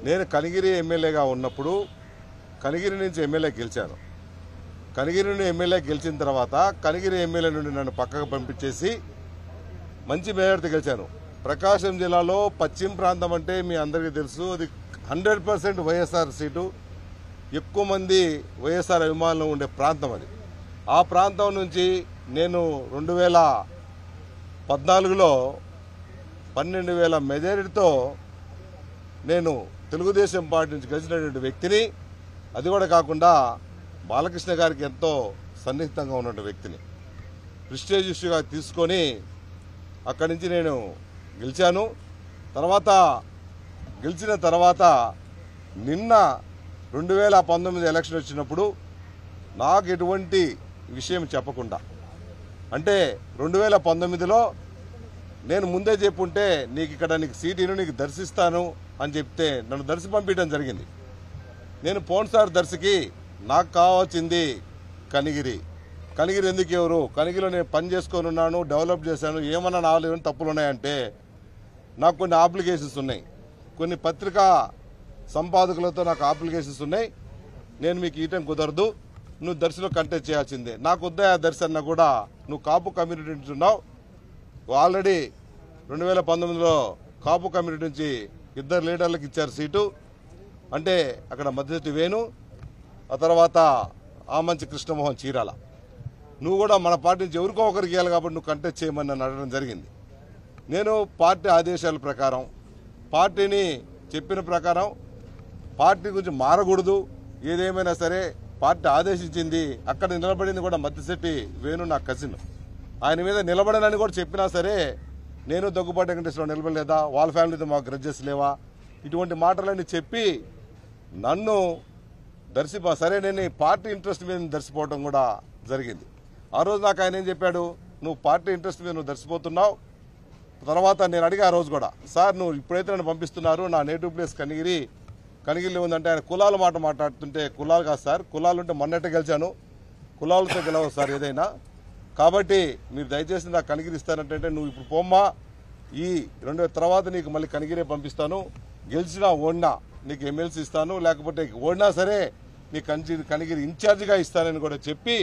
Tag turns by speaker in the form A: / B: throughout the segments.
A: నేను కనిగిరి ఎమ్మెల్యేగా ఉన్నప్పుడు కనిగిరి నుంచి ఎమ్మెల్యే గెలిచాను. కనిగిరి నుండి ఎమ్మెల్యే గెలిచిన తర్వాత కనిగిరి ఎమ్మెల్యే నుండి నన్ను పక్కకు పంపించేసి మంచి మేయర్తో గెలిచాను. ప్రకాశం జిల్లాలో పశ్చిమ ప్రాంతం అంటే మీ అందరికీ తెలుసు, అది 100% వైఎస్ఆర్ సీటు. ఎక్కువ మంది వైఎస్ఆర్ అభిమానులు ఉండే ప్రాంతం అది. ఆ ప్రాంతం నుంచి నేను 2014లో 12,000 మెజారిటీతో నేను తెలుగుదేశం పార్టీ నుంచి గెలిచినటువంటి వ్యక్తిని. అది కూడా కాకుండా బాలకృష్ణ గారికి ఎంతో సన్నిహితంగా ఉన్నటువంటి వ్యక్తిని ప్రెస్టీజ్ ఇష్యూగా తీసుకొని అక్కడి నుంచి నేను గెలిచాను. గెలిచిన తర్వాత నిన్న 2019 ఎలక్షన్ వచ్చినప్పుడు నాకు ఎటువంటి విషయం చెప్పకుండా, అంటే 2019లో నేను ముందే చెప్పుంటే నీకు సీటీను నీకు దర్శిస్తాను అని చెప్తే నన్ను దర్శి పంపించడం జరిగింది. నేను పోన్సార్ దర్శికి నాకు కావాల్సింది కనిగిరి ఎందుకు ఎవరు, కనిగిరిలో నేను పని చేసుకొని ఉన్నాను, డెవలప్ చేశాను, ఏమన్నా నాలుగు ఏమైనా తప్పులు ఉన్నాయంటే నాకు కొన్ని అప్లికేషన్స్ ఉన్నాయి, కొన్ని పత్రికా సంపాదకులతో నాకు అప్లికేషన్స్ ఉన్నాయి, నేను మీకు ఇయటం కుదరదు, నువ్వు దర్శిలో కంటెస్ట్ చేయాల్సిందే. నాకు వద్దా దర్శి అన్నా కూడా నువ్వు కాపు కమ్యూనిటీ నుంచి ఉన్నావు, ఆల్రెడీ 2019లో కాపు కమ్యూనిటీ నుంచి 2 లీడర్లకు ఇచ్చారు సీటు, అంటే అక్కడ మధ్యవర్తి వేణు, ఆ తర్వాత ఆమంచి కృష్ణమోహన్ చీరాల, నువ్వు కూడా మన పార్టీ నుంచి ఎవరికో ఒకరికి ఇవ్వాలి కాబట్టి నువ్వు కంటెస్ట్ చేయమని నన్ను అడగడం జరిగింది. నేను పార్టీ ఆదేశాల ప్రకారం, పార్టీని చెప్పిన ప్రకారం పార్టీ గురించి మారకూడదు, ఏదేమైనా సరే పార్టీ ఆదేశించింది. అక్కడ నిలబడింది కూడా మద్దిశెట్టి వేణు నా కజిన్, ఆయన మీద నిలబడనని కూడా చెప్పినా సరే నేను దగ్గుబాటి వెంకటేశ్వరరావు నిలబడలేదా, వాళ్ళ ఫ్యామిలీతో మాకు గ్రడ్జెస్ లేవా, ఇటువంటి మాటలన్నీ చెప్పి నన్ను సరే నేను పార్టీ ఇంట్రెస్ట్ మీద దర్శిపోవడం కూడా జరిగింది. ఆ రోజు నాకు ఆయన ఏం చెప్పాడు, నువ్వు పార్టీ ఇంట్రెస్ట్ మీద నువ్వు దర్శిపోతున్నావు. తర్వాత నేను అడిగా ఆ రోజు కూడా, సార్ నువ్వు ఇప్పుడైతే నన్ను పంపిస్తున్నారు, నా నేటివ్ ప్లేస్ కనిగిరిలో ఉందంటే ఆయన కులాల మాట మాట్లాడుతుంటే, కులాలు కాదు సార్, కులాలు ఉంటే మొన్నట్టే గెలిచాను, కులాలతో గెలవు సార్ ఏదైనా, కాబట్టి మీరు దయచేసి నాకు కనిగిరి ఇస్తానంటే నువ్వు ఇప్పుడు పోమ్మా, ఈ 2 తర్వాత నీకు మళ్ళీ కనిగిరే పంపిస్తాను, గెలిచినా ఓడినా నీకు ఎమ్మెల్సీ ఇస్తాను, లేకపోతే ఓడినా సరే నీకు కనిగిరి ఇన్ఛార్జిగా ఇస్తానని కూడా చెప్పి,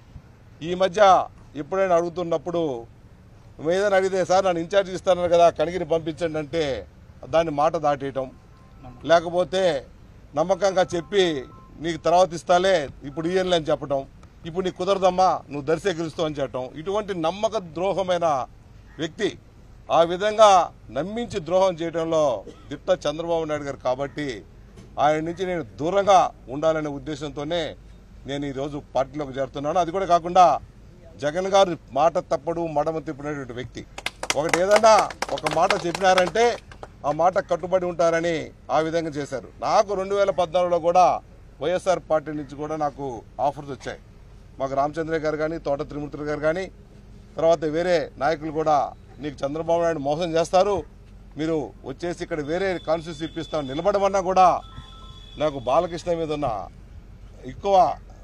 A: ఈ మధ్య ఎప్పుడైనా అడుగుతున్నప్పుడు నువ్వు ఏదైనా అడిగితే సార్ నన్ను ఇన్ఛార్జి ఇస్తాను కదా కనిగిరి పంపించండి అంటే దాన్ని మాట దాటేయటం, లేకపోతే నమ్మకంగా చెప్పి నీకు తర్వాత ఇస్తాలే ఇప్పుడు ఇయ్యలే అని చెప్పటం, ఇప్పుడు నీకు కుదరదమ్మా నువ్వు దర్శే గెలుస్తావు అని చెప్పటం, ఇటువంటి నమ్మక ద్రోహమైన వ్యక్తి. ఆ విధంగా నమ్మించి ద్రోహం చేయడంలో దిట్ట చంద్రబాబు నాయుడు గారు కాబట్టి ఆయన నుంచి నేను దూరంగా ఉండాలనే ఉద్దేశంతోనే నేను ఈరోజు పార్టీలోకి చేరుతున్నాను. అది కూడా కాకుండా జగన్ గారు మాట తప్పడు మడమ తిప్పినటువంటి వ్యక్తి. ఒకటి ఏదన్నా ఒక మాట చెప్పినారంటే ఆ మాట కట్టుబడి ఉంటారని ఆ విధంగా చేశారు. నాకు 2014లో కూడా వైఎస్ఆర్ పార్టీ నుంచి కూడా నాకు ఆఫర్స్ వచ్చాయి. మాకు రామచంద్ర గారు కానీ, తోట త్రిమూర్తులు గారు కానీ, తర్వాత వేరే నాయకులు కూడా నీకు చంద్రబాబు నాయుడు మోసం చేస్తారు, మీరు వచ్చేసి ఇక్కడ వేరే కాన్స్టిట్యూన్సీ ఇప్పిస్తాం నిలబడమన్నా కూడా నాకు బాలకృష్ణ మీద ఉన్న ఎక్కువ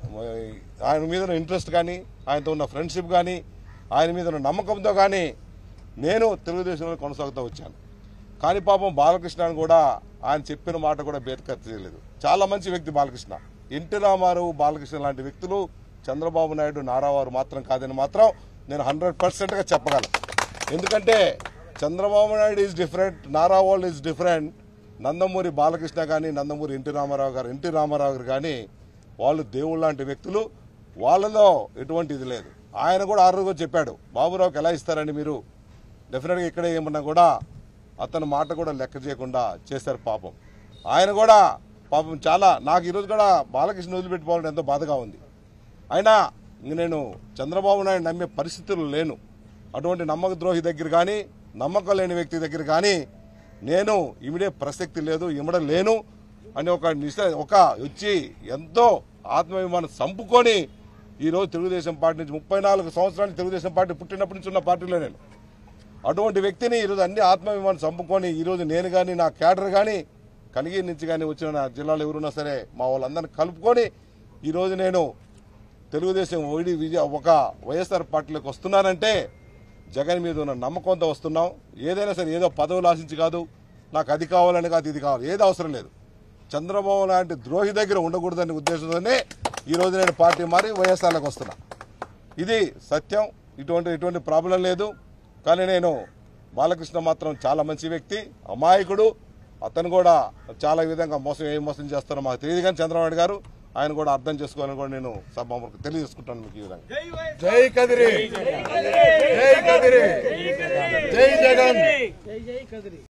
A: ఆయన మీద ఉన్న ఇంట్రెస్ట్ కానీ, ఆయనతో ఉన్న ఫ్రెండ్షిప్ కానీ, ఆయన మీద ఉన్న నమ్మకంతో కానీ నేను తెలుగుదేశంలో కొనసాగుతూ వచ్చాను. కానీ పాపం బాలకృష్ణ కూడా ఆయన చెప్పిన మాట కూడా బేతకర్ చేయలేదు. చాలా మంచి వ్యక్తి బాలకృష్ణ. ఎన్టీ రామారావు, బాలకృష్ణ లాంటి వ్యక్తులు చంద్రబాబు నాయుడు, నారావారు మాత్రం కాదని మాత్రం నేను 100%గా చెప్పగలను. ఎందుకంటే చంద్రబాబు నాయుడు ఈజ్ డిఫరెంట్, నారావాళ్ళు ఈజ్ డిఫరెంట్. నందమూరి బాలకృష్ణ కానీ, నందమూరి ఎన్టీ రామారావు గారు కానీ వాళ్ళు దేవుళ్ళు లాంటి వ్యక్తులు, వాళ్ళలో ఎటువంటి ఇది లేదు. ఆయన కూడా ఆ రోజు చెప్పాడు, బాబురావుకి ఎలా ఇస్తారండి మీరు, డెఫినెట్గా ఇక్కడే ఏమన్నా కూడా అతని మాట కూడా లెక్క చేయకుండా చేశారు. పాపం ఆయన కూడా పాపం చాలా, నాకు ఈరోజు కూడా బాలకృష్ణ వదిలిపెట్టుకోవాలని ఎంతో బాధగా ఉంది. అయినా నేను చంద్రబాబు నాయుడు నమ్మే పరిస్థితులు లేను. అటువంటి నమ్మక ద్రోహి దగ్గర కానీ, నమ్మకం లేని వ్యక్తి దగ్గర కానీ నేను ఇమిడే ప్రసక్తి లేదు, ఇమ్మడం లేను అని ఒక వచ్చి ఎంతో ఆత్మాభిమానం చంపుకొని ఈరోజు తెలుగుదేశం పార్టీ నుంచి 34 సంవత్సరాలు తెలుగుదేశం పార్టీ పుట్టినప్పటి నుంచి ఉన్న పార్టీలో నేను అటువంటి వ్యక్తిని ఈరోజు అన్ని ఆత్మాభిమానం చంపుకొని ఈరోజు నేను కానీ, నా క్యాడర్ కానీ, కనిగిరి నుంచి కానీ వచ్చిన నా జిల్లాలో ఎవరున్నా సరే మా వాళ్ళందరినీ కలుపుకొని ఈరోజు నేను తెలుగుదేశం ఒక వైఎస్ఆర్ పార్టీలోకి వస్తున్నానంటే జగన్ మీద ఉన్న నమ్మకంతో వస్తున్నాం. ఏదైనా సరే ఏదో పదవులు ఆశించి కాదు, నాకు అది కావాలని కాదు, ఇది కావాలి, ఏది అవసరం లేదు. చంద్రబాబు లాంటి ద్రోహి దగ్గర ఉండకూడదనే ఉద్దేశంతోనే ఈరోజు నేను పార్టీ మారి వైఎస్ఆర్లోకి వస్తున్నా. ఇది సత్యం. ఇటువంటి ప్రాబ్లం లేదు. కానీ నేను బాలకృష్ణ మాత్రం చాలా మంచి వ్యక్తి, అమాయకుడు. అతను కూడా చాలా విధంగా మోసం చేస్తారో మాకు తెలియదు. కానీ చంద్రబాబు గారు ఆయన కూడా అర్థం చేసుకోవాలని కూడా నేను సభకు తెలియజేసుకుంటాను మీకు ఈ విధంగా.
B: జై కదిరి, జై కదిరి, జై జగన్.